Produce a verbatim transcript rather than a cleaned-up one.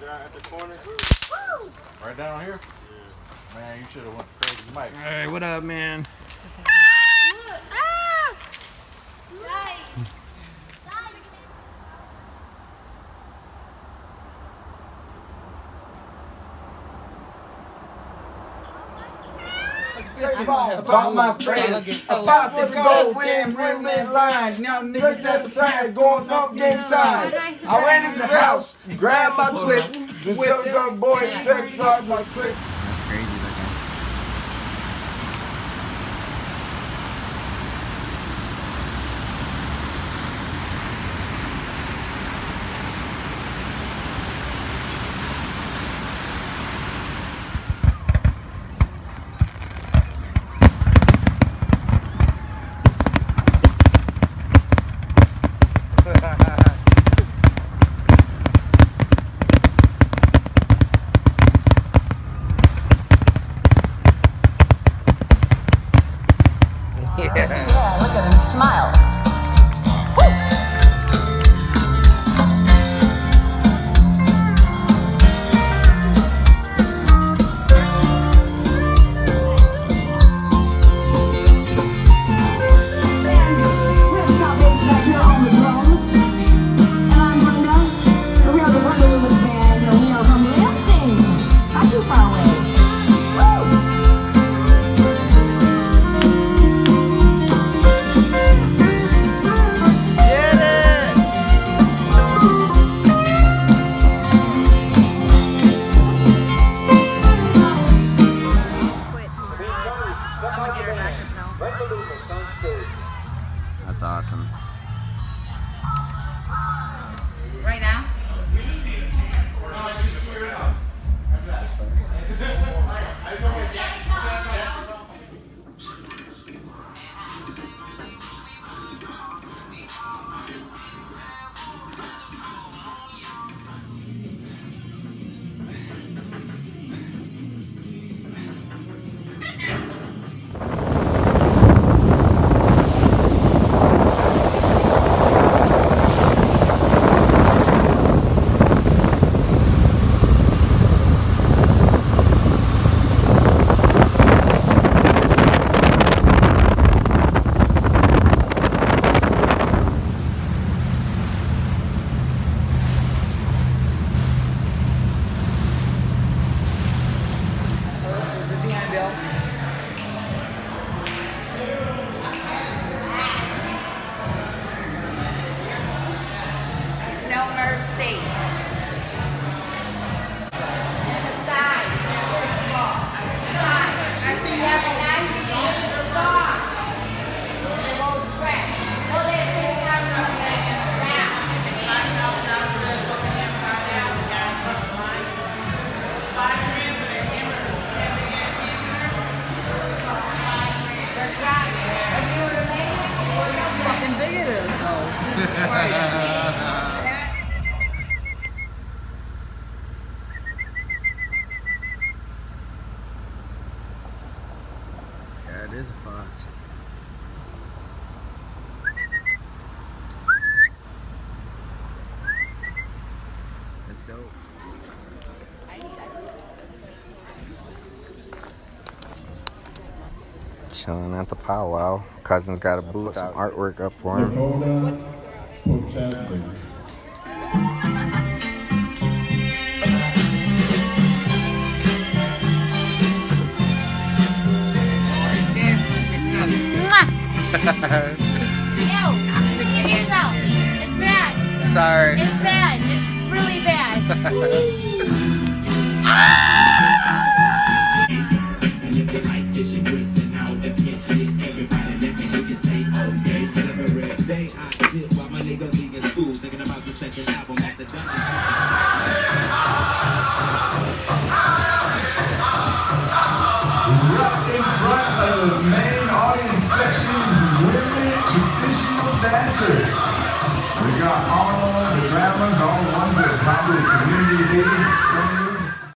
down at the corner. Woo! Right down here? Yeah. Man, you should have went to Crazy Mike. Hey, what up, man? Ah! Nice. About my friends, about to go in, bring me blind. Now niggas that's fast going up game signs. I ran in the house, grabbed my clip, the stuff gun boy sex out my clip. That's crazy looking. Yeah, look at him smile. That's awesome. Right now? No mercy. Side. Side. I see you have a nice big star. It won't track. Oh, they're sitting down now. I know now to the book of him right now. The guy plus mine. Five grand for the hammer. Every ass hammer. They're trying. Are you remaining? Look how fucking big it is, though. Jesus Christ. Yeah, it is a fox. Let's go. Chilling at the powwow. Cousin's got a booth, some artwork up for him. It's bad. Sorry. It's bad. It's really bad. Dancers. We got all the dramas, all the ones that are probably community leaders.